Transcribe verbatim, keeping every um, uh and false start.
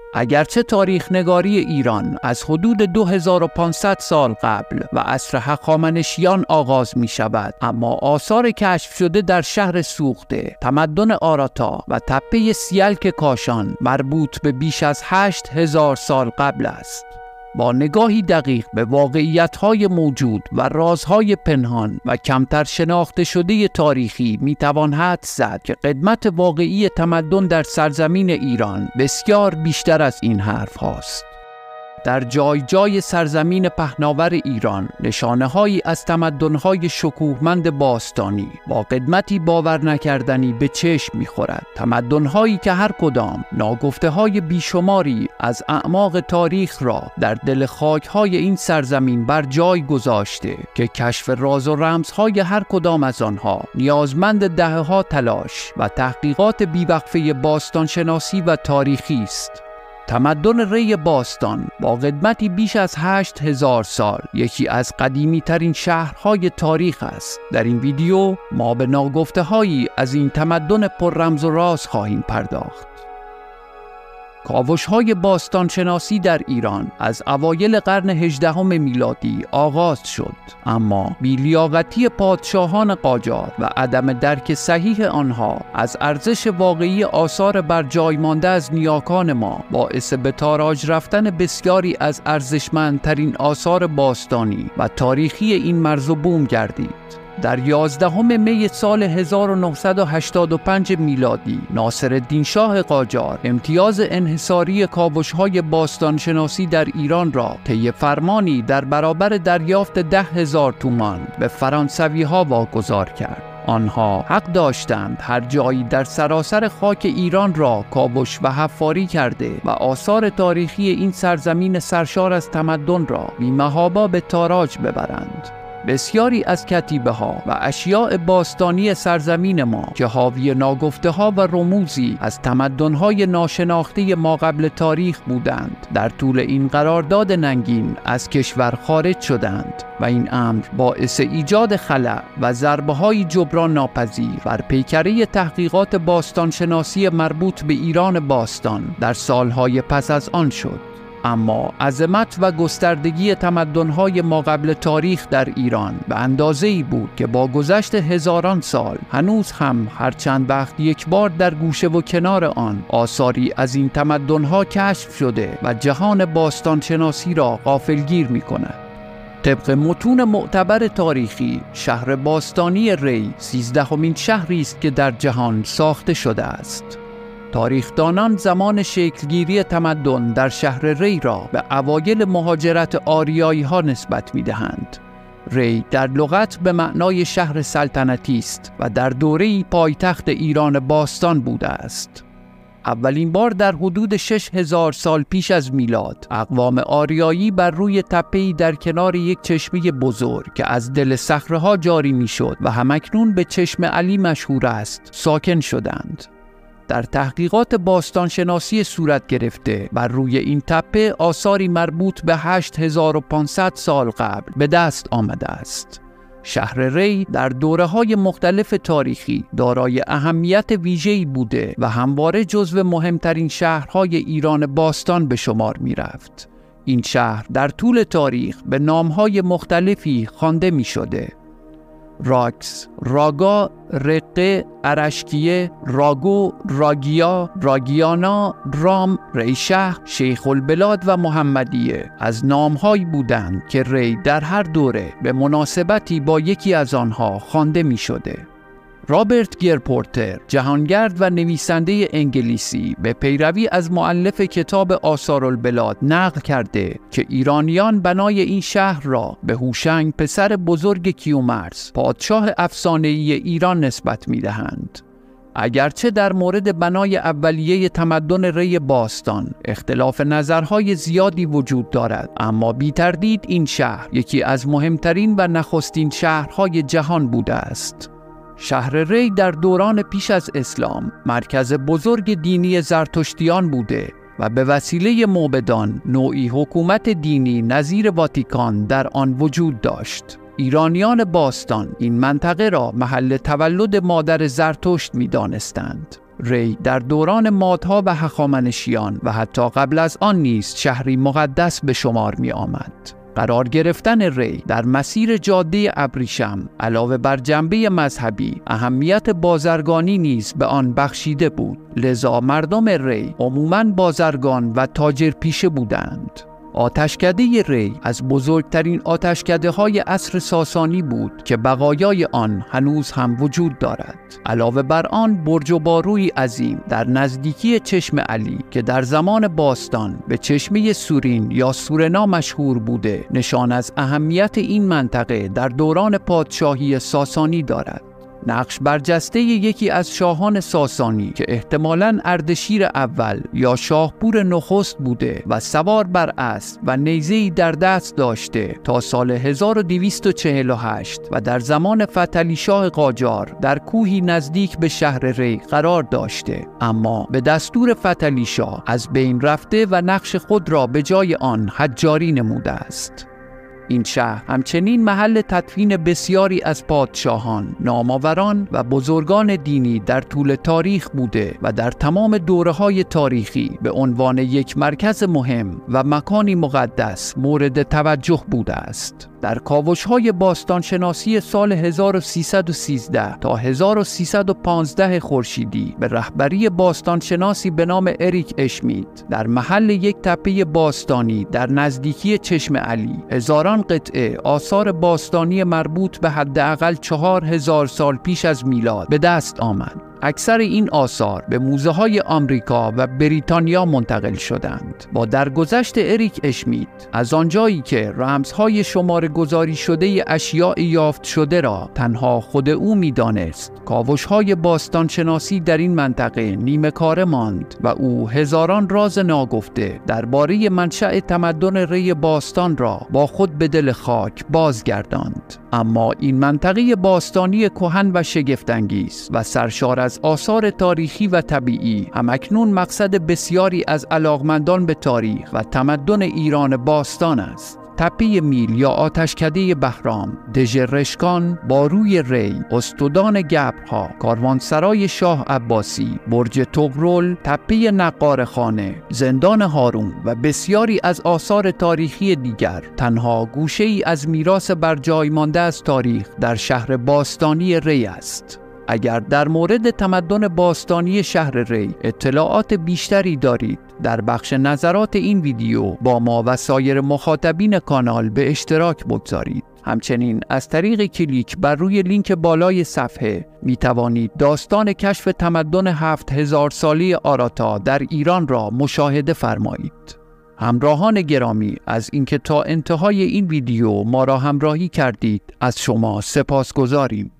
اگرچه تاریخ نگاری ایران از حدود دو هزار و پانصد سال قبل و عصر هخامنشیان آغاز می شود، اما آثار کشف شده در شهر سوخته، تمدن آراتا و تپه سیلک کاشان مربوط به بیش از هشت هزار سال قبل است. با نگاهی دقیق به واقعیت‌های موجود و رازهای پنهان و کمتر شناخته شده تاریخی می‌توان حدس زد که قدمت واقعی تمدن در سرزمین ایران بسیار بیشتر از این حرف هاست. در جای جای سرزمین پهناور ایران نشانه‌هایی از تمدن‌های شکوهمند باستانی با قدمتی باور نکردنی به چشم می‌خورد. تمدن‌هایی که هر کدام ناگفته‌های بیشماری از اعماق تاریخ را در دل خاک‌های این سرزمین بر جای گذاشته که کشف راز و رمزهای هر کدام از آنها نیازمند دهه‌ها تلاش و تحقیقات بیوقفه باستانشناسی و تاریخی است. تمدن ری باستان با قدمتی بیش از هشت هزار سال یکی از قدیمی ترین شهرهای تاریخ است. در این ویدیو ما به ناگفته هایی از این تمدن پر رمز و راز خواهیم پرداخت. کاوش های باستان شناسی در ایران از اوایل قرن هجدهم میلادی آغاز شد، اما بی‌لیاقتی پادشاهان قاجار و عدم درک صحیح آنها از ارزش واقعی آثار بر جای مانده از نیاکان ما باعث به تاراج رفتن بسیاری از ارزشمندترین آثار باستانی و تاریخی این مرز و بوم گردید. در یازدهم می سال هزار و نهصد و هشتاد و پنج میلادی ناصرالدین شاه قاجار امتیاز انحصاری کاوش‌های باستانشناسی در ایران را طی فرمانی در برابر دریافت ده هزار تومان به فرانسوی‌ها واگذار کرد. آنها حق داشتند هر جایی در سراسر خاک ایران را کاوش و حفاری کرده و آثار تاریخی این سرزمین سرشار از تمدن را بی‌محابا به تاراج ببرند. بسیاری از کتیبه ها و اشیاء باستانی سرزمین ما که حاوی ناگفته ها و رموزی از تمدن های ناشناخته ما قبل تاریخ بودند، در طول این قرارداد ننگین از کشور خارج شدند و این امر باعث ایجاد خلأ و ضربه های جبران ناپذیر بر پیکره تحقیقات باستانشناسی مربوط به ایران باستان در سالهای پس از آن شد. اما عظمت و گستردگی تمدن‌های ما قبل تاریخ در ایران به اندازه‌ای بود که با گذشت هزاران سال هنوز هم هر چند وقت یک بار در گوشه و کنار آن آثاری از این تمدن‌ها کشف شده و جهان باستانشناسی را غافلگیر می‌کند. طبق متون معتبر تاریخی، شهر باستانی ری سیزدهمین شهری است که در جهان ساخته شده است. تاریخدانان زمان شکلگیری تمدن در شهر ری را به اوایل مهاجرت آریایی ها نسبت می دهند. ری در لغت به معنای شهر سلطنتی است و در دوره‌ای پایتخت ایران باستان بوده است. اولین بار در حدود شش هزار سال پیش از میلاد اقوام آریایی بر روی تپه‌ای در کنار یک چشمه بزرگ که از دل صخره‌ها جاری می‌شد و همکنون به چشم علی مشهور است ساکن شدند. در تحقیقات باستانشناسی صورت گرفته بر روی این تپه آثاری مربوط به هشت هزار و پانصد سال قبل به دست آمده است. شهر ری در دوره‌های مختلف تاریخی دارای اهمیت ویژه‌ای بوده و همواره جزو مهمترین شهرهای ایران باستان به شمار می‌رفت. این شهر در طول تاریخ به نام‌های مختلفی خوانده می‌شده: راکس، راگا، رقه، ارشکیه، راگو، راگیا، راگیانا، رام، ریشهر، شیخ البلاد و محمدیه از نامهایی بودند که ری در هر دوره به مناسبتی با یکی از آنها خوانده می شده. رابرت گرپورتر، جهانگرد و نویسنده انگلیسی، به پیروی از مؤلف کتاب آثار البلاد نقل کرده که ایرانیان بنای این شهر را به هوشنگ پسر بزرگ کیومرث، پادشاه افسانه‌ای ایران نسبت می‌دهند. اگرچه در مورد بنای اولیه تمدن ری باستان اختلاف نظرهای زیادی وجود دارد، اما بی تردید این شهر یکی از مهمترین و نخستین شهرهای جهان بوده است. شهر ری در دوران پیش از اسلام مرکز بزرگ دینی زرتشتیان بوده و به وسیله موبدان نوعی حکومت دینی نظیر واتیکان در آن وجود داشت. ایرانیان باستان این منطقه را محل تولد مادر زرتشت می دانستند. ری در دوران مادها و هخامنشیان و حتی قبل از آن نیز شهری مقدس به شمار می آمد. قرار گرفتن ری در مسیر جاده ابریشم علاوه بر جنبه مذهبی اهمیت بازرگانی نیز به آن بخشیده بود، لذا مردم ری عموماً بازرگان و تاجر پیشه بودند. آتشکده ری از بزرگترین آتشکده های عصر ساسانی بود که بقایای آن هنوز هم وجود دارد. علاوه بر آن برج و باروی عظیم در نزدیکی چشم علی که در زمان باستان به چشمه سورین یا سورنا مشهور بوده نشان از اهمیت این منطقه در دوران پادشاهی ساسانی دارد. نقش برجسته یکی از شاهان ساسانی که احتمالاً اردشیر اول یا شاهپور نخست بوده و سوار بر اسب و نیزه‌ای در دست داشته تا سال هزار و دویست و چهل و هشت و در زمان فتحعلی شاه قاجار در کوهی نزدیک به شهر ری قرار داشته، اما به دستور فتحعلی شاه از بین رفته و نقش خود را به جای آن حجاری نموده است. این شهر همچنین محل تدفین بسیاری از پادشاهان، نامآوران و بزرگان دینی در طول تاریخ بوده و در تمام دوره‌های تاریخی به عنوان یک مرکز مهم و مکانی مقدس مورد توجه بوده است. در کاوش‌های باستانشناسی سال هزار و سیصد و سیزده تا هزار و سیصد و پانزده خورشیدی به رهبری باستانشناسی به نام اریک اشمیت در محل یک تپه باستانی در نزدیکی چشم علی هزاران قطعه آثار باستانی مربوط به حداقل چهار هزار سال پیش از میلاد به دست آمد. اکثر این آثار به موزه های آمریکا و بریتانیا منتقل شدند. با درگذشت اریک اشمیت از آنجایی که رمزهای شماره گذاری شده اشیاء یافت شده را تنها خود او می دانست، کاوش‌های باستانشناسی در این منطقه نیمه کاره ماند و او هزاران راز ناگفته درباره منشأ تمدن ری باستان را با خود به دل خاک بازگرداند. اما این منطقه باستانی کهن و شگفت‌انگیز و سرشار از آثار تاریخی و طبیعی همکنون مقصد بسیاری از علاقمندان به تاریخ و تمدن ایران باستان است. تپه میل یا آتشکده بهرام، دژ رشکان، باروی ری، استودان گبرها، کاروانسرای شاه عباسی، برج طغرل، تپه نقارخانه، زندان هارون و بسیاری از آثار تاریخی دیگر تنها گوشه ای از میراث برجای مانده از تاریخ در شهر باستانی ری است. اگر در مورد تمدن باستانی شهر ری اطلاعات بیشتری دارید، در بخش نظرات این ویدیو با ما و سایر مخاطبین کانال به اشتراک بگذارید. همچنین از طریق کلیک بر روی لینک بالای صفحه می توانید داستان کشف تمدن هفت هزار ساله آراتا در ایران را مشاهده فرمایید. همراهان گرامی، از اینکه تا انتهای این ویدیو ما را همراهی کردید از شما سپاسگزاریم.